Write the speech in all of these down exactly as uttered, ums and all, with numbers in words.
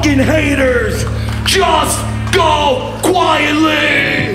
fucking haters, just go quietly.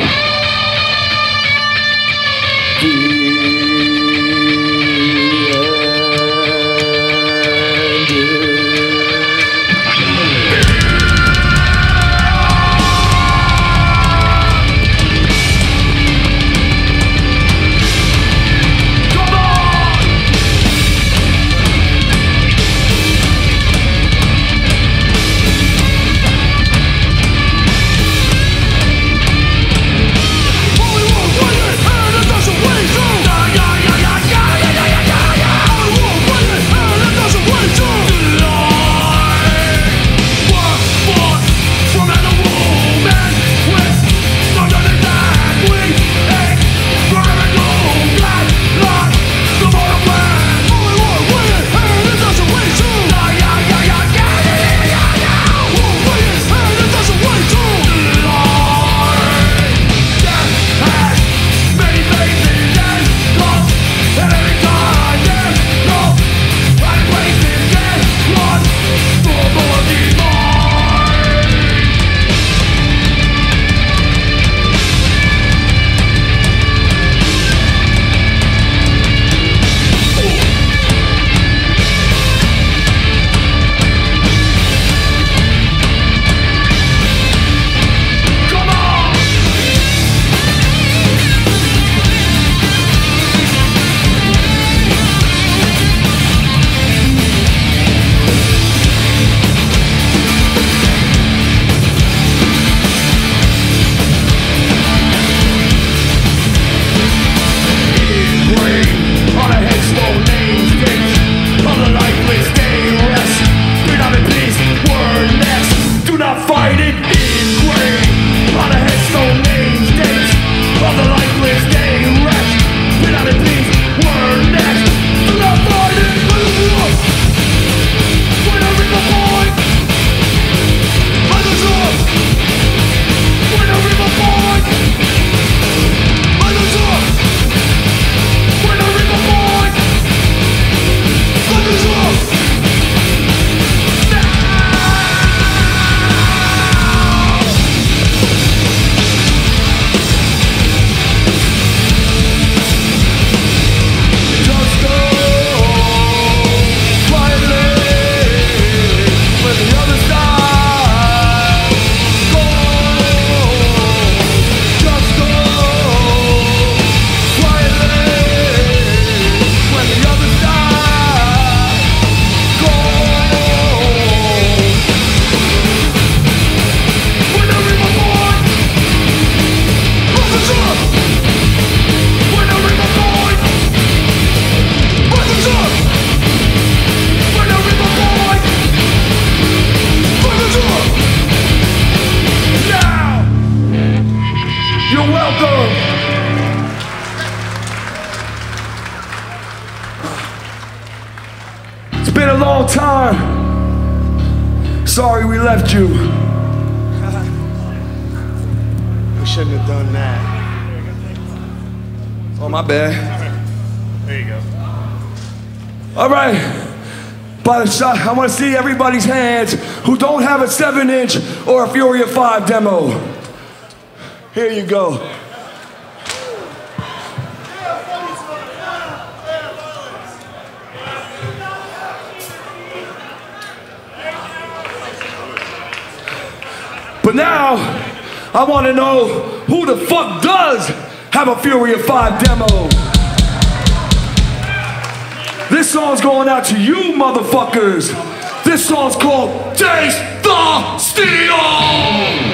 Time. Sorry we left you. We shouldn't have done that. Oh, my bad. There you go. All right. By the shot, I want to see everybody's hands who don't have a seven inch or a Fury of five demo. Here you go. But now, I want to know who the fuck does have a Fury of five demo. This song's going out to you motherfuckers. This song's called Taste the Steel.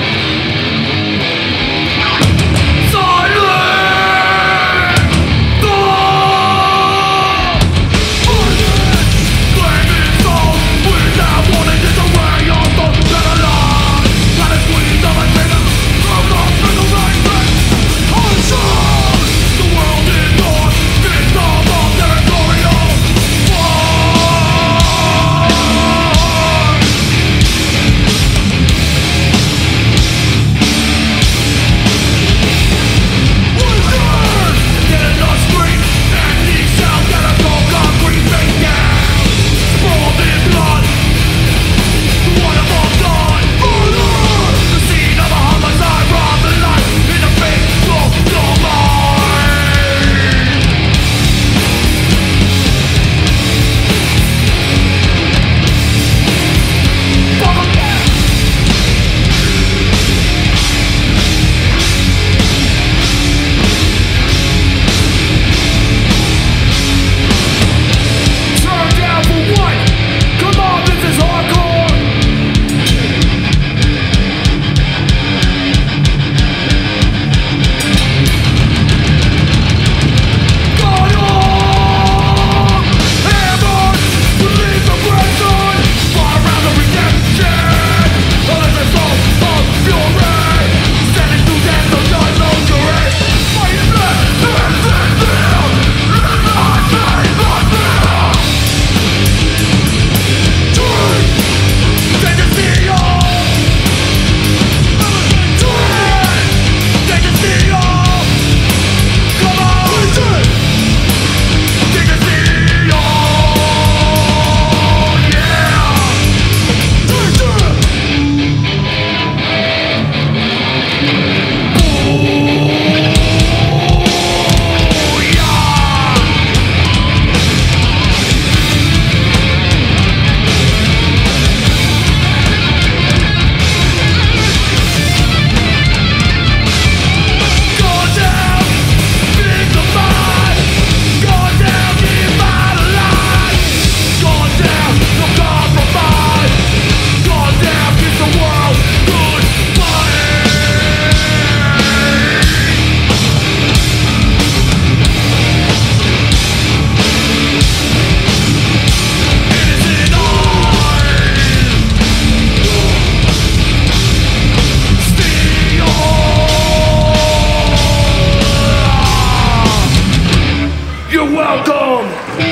welcome.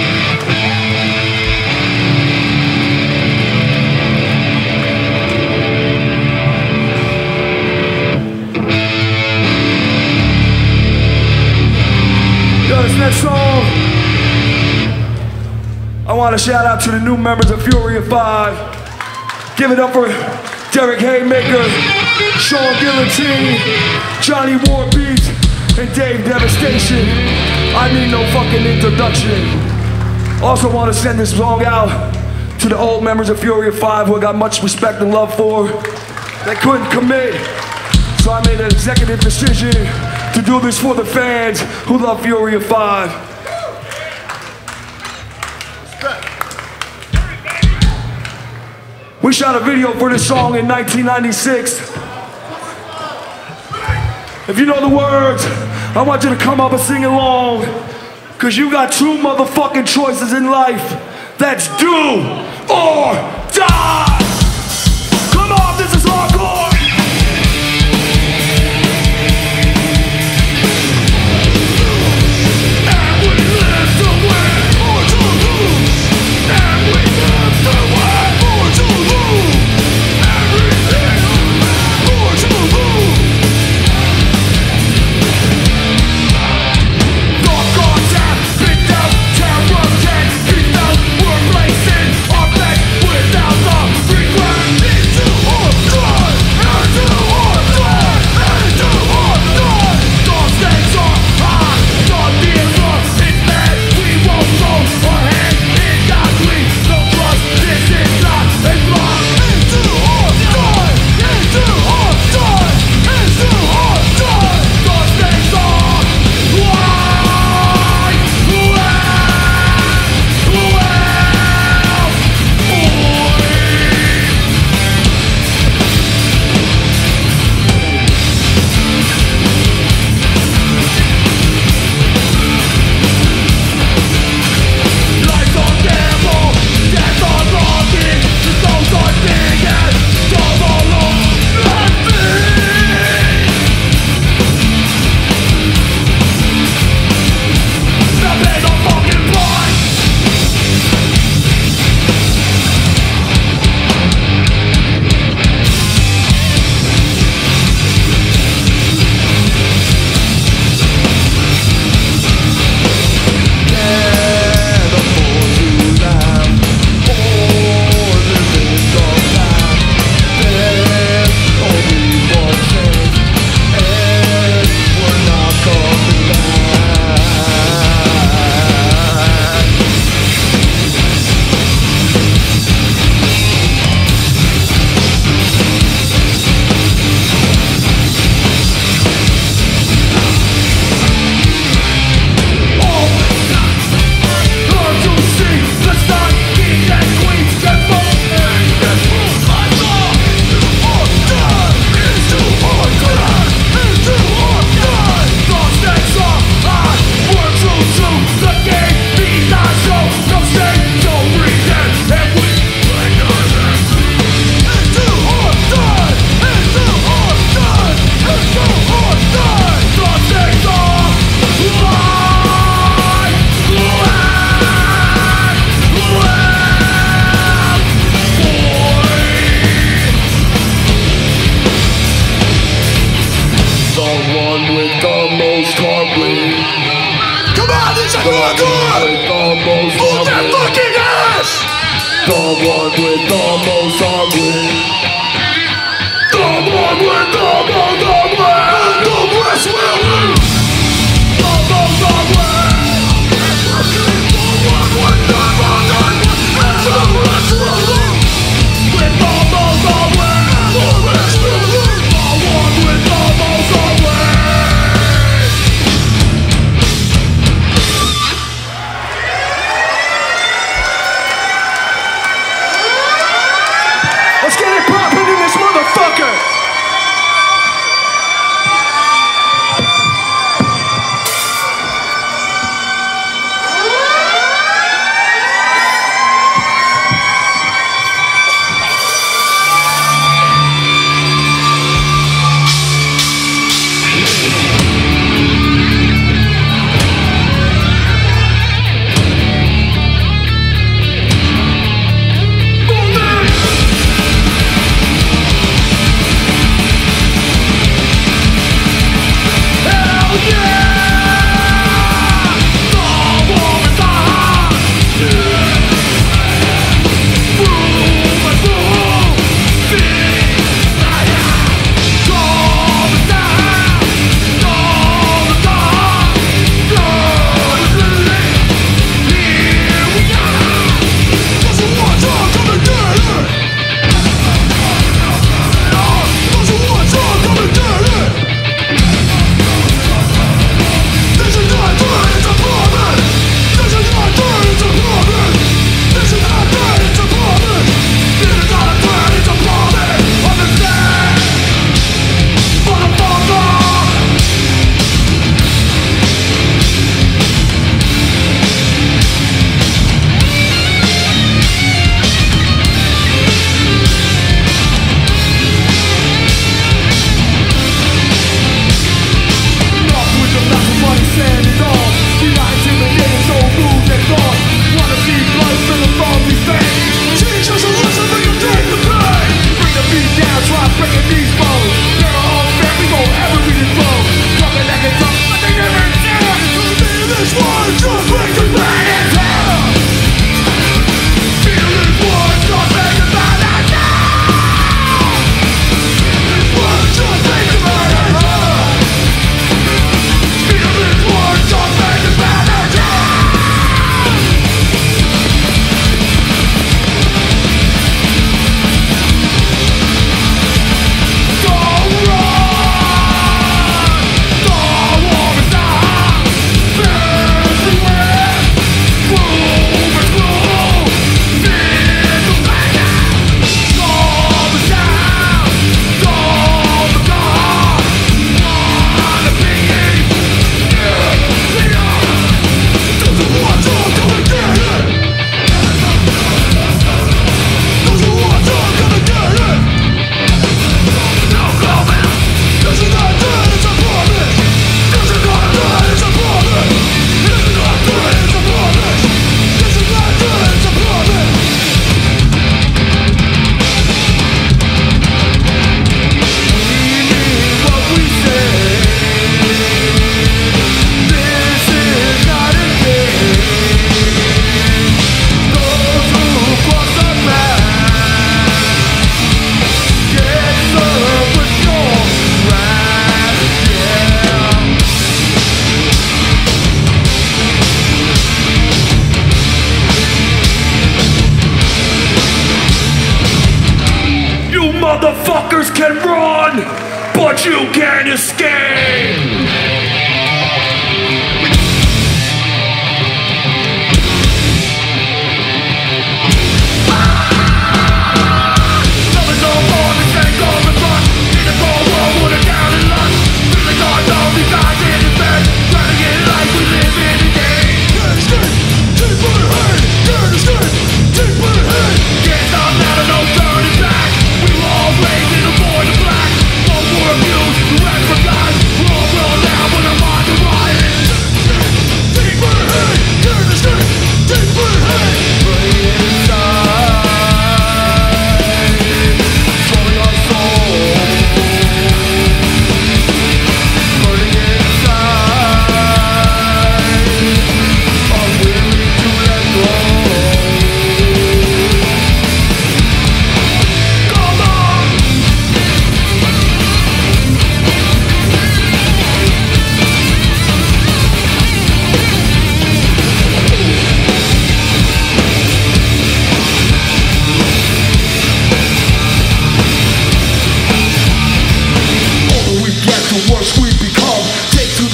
Yo, this next song, I want to shout out to the new members of Fury of Five. Give it up for Derek Haymaker, Sean Guillotine, Johnny Warbeat, and Dave Devastation. I need no fucking introduction. Also want to send this song out to the old members of Fury of Five who I got much respect and love for. They couldn't commit, so I made an executive decision to do this for the fans who love Fury of Five. We shot a video for this song in nineteen ninety-six. If you know the words, I want you to come up and sing along, cause you got two motherfucking choices in life. That's do or die. Come on, this is hardcore. And we live to win or to lose. And we live to win or to lose. Everything or to lose. Dark on tap, picked out, terror can, picked out, we're placing our bet without the regret. Into or die, into or die, into or die. Those things are high, the dealer is bad, we won't go ahead in godly. No trust, this is not a lie. Into or die, into or die, into or die. Those things are why, well, well, boy. Life on gamble, death on rocket, the souls are big and double on nothing. Now pay the fucking price.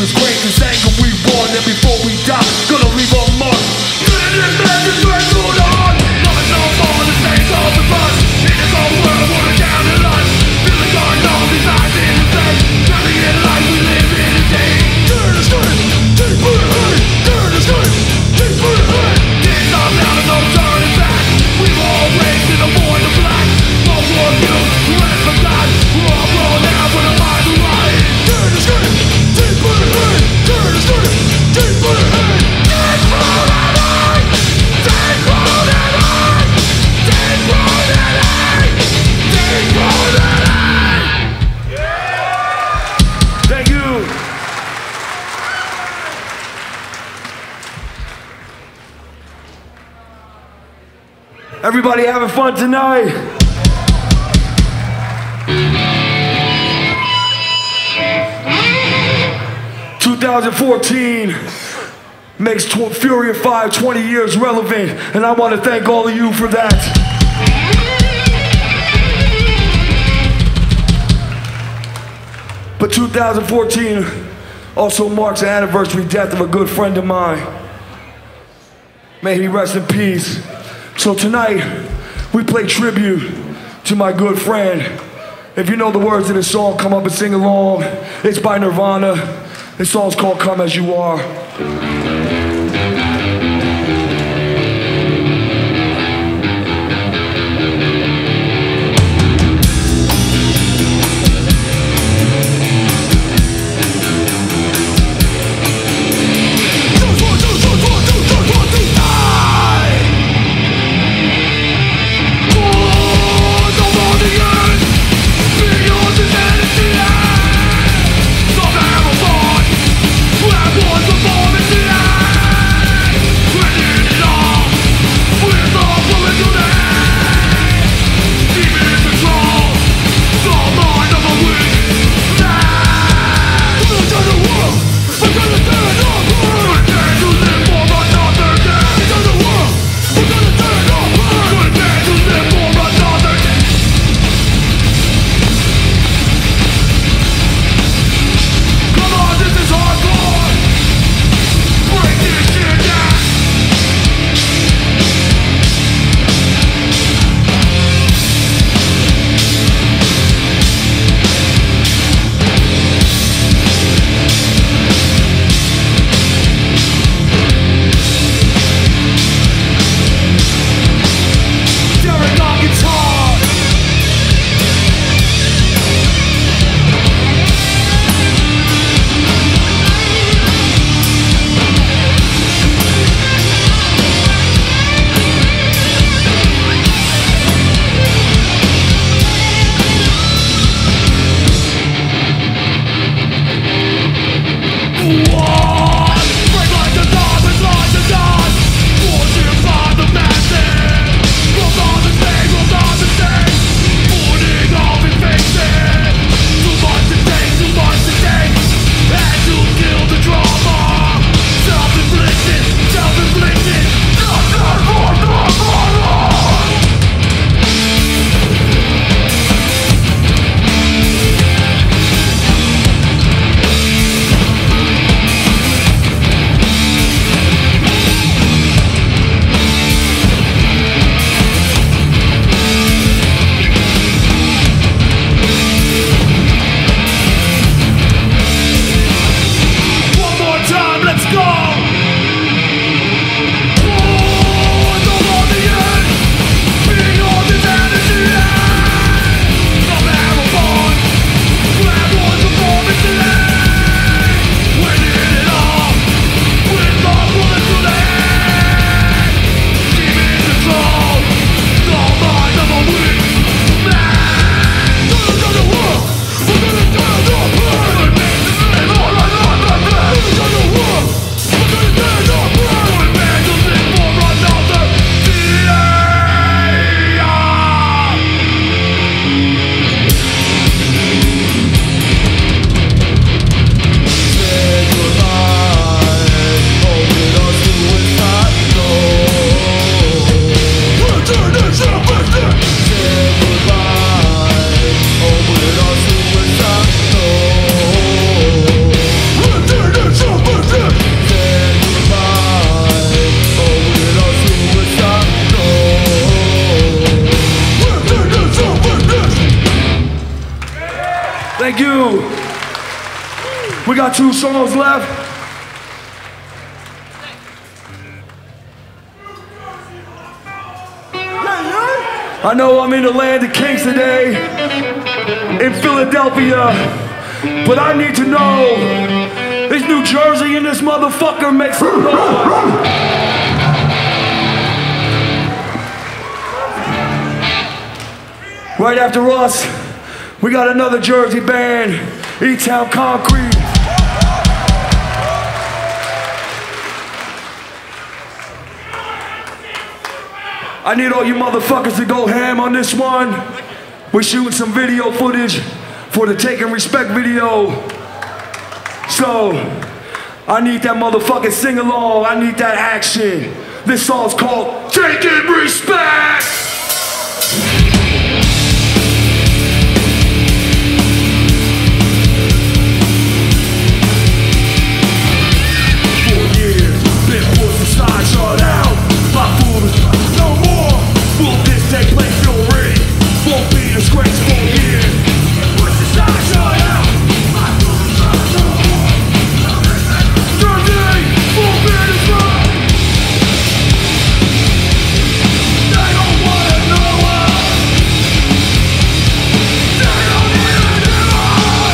this great, this anger we born, and before we die, gonna leave a mark. Living legends straight through the heart. Nothing no more, the stains of the bus. In this old world, watered down in lust. Feeling our nose, these eyes in the face. Nothing in life, we live in a day. Turn the street, deep for the hood. Turn the street, deep for the hood. It's all down and no turning back. We were all raised in the void of black. Both were you, running from God. We're all blown out with a mind to ride. Turn the street, deep for the hood. Turn the street, deep for the hood. Deep for the hood. Deep for the hood. Deep for the hood. Deep for the hood. Thank you. Everybody having fun tonight? twenty fourteen makes tw Fury of Five twenty years relevant, and I want to thank all of you for that. But two thousand fourteen also marks the anniversary death of a good friend of mine. May he rest in peace. So tonight, we play tribute to my good friend. If you know the words of this song, come up and sing along. It's by Nirvana. This song's called Come As You Are. Performance got two songs left. I know I'm in the land of kings today, in Philadelphia, but I need to know, is New Jersey in this motherfucker? Make some noise. Right after us, we got another Jersey band, E-Town Concrete. I need all you motherfuckers to go ham on this one. We're shooting some video footage for the Take and Respect video. So, I need that motherfucking sing-along. I need that action. This song's called Take and Respect. Shut out, my food is no more. Will this take place? Feel ready? Won't be disgraceful here. Push the side, shut out. My food is no more. Jersey, won't be disgraceful. They don't wanna know us. They don't even know us.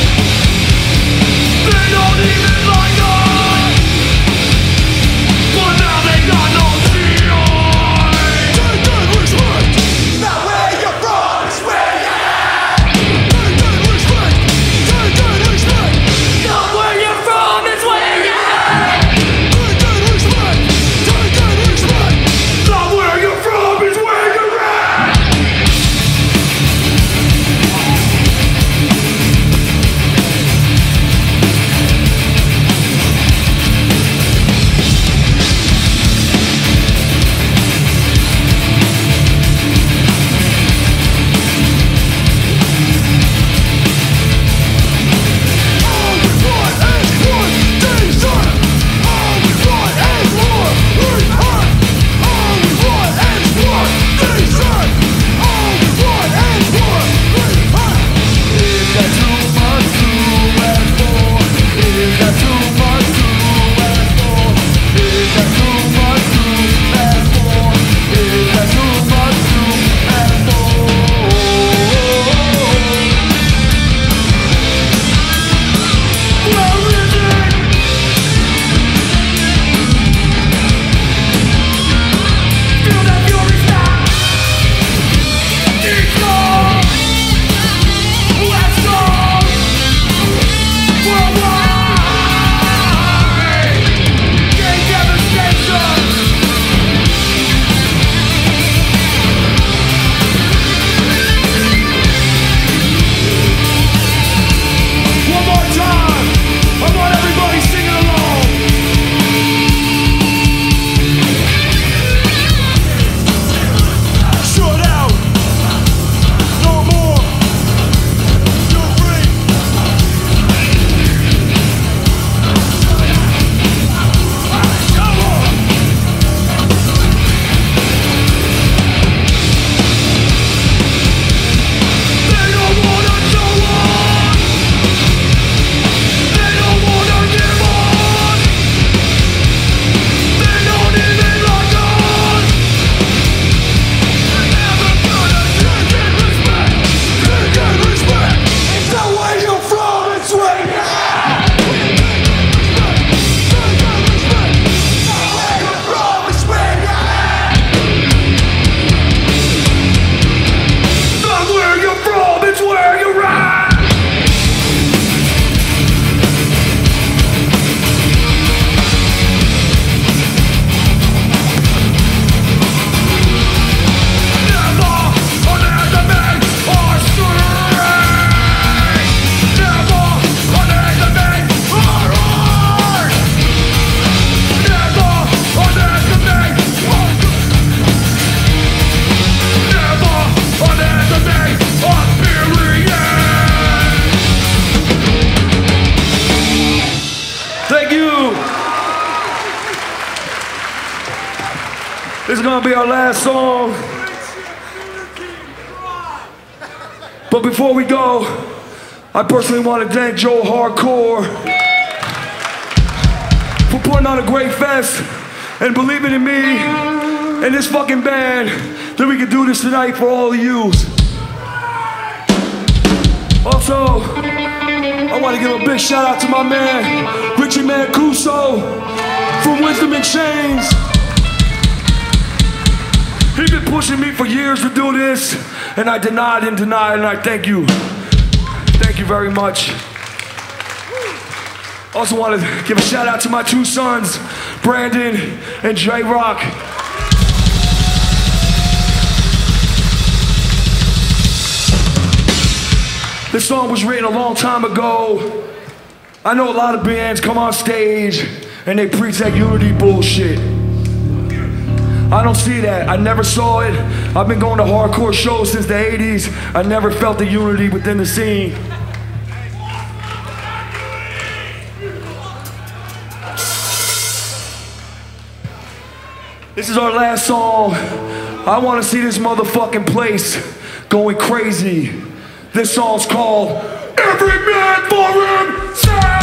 They don't even like us. But now they got no deal. Take that respect. Not where you're from, it's where you're at. Take that respect. Take that respect. Not where you're from, it's where you're at. Take that respect. Take that respect. Not where you're from, it's where you're at. This is gonna be our last song. But before we go, I personally want to thank Joe Hardcore for putting on a great fest and believing in me and this fucking band that we can do this tonight for all of you. Also, I want to give a big shout out to my man, Richie Mancuso from Wisdom and Chains. He's been pushing me for years to do this, and I denied and denied, and I thank you. Thank you very much. Also want to give a shout out to my two sons, Brandon and J-Rock. This song was written a long time ago. I know a lot of bands come on stage and they preach that unity bullshit. I don't see that. I never saw it. I've been going to hardcore shows since the eighties. I never felt the unity within the scene. This is our last song. I want to see this motherfucking place going crazy. This song's called Every Man for Himself.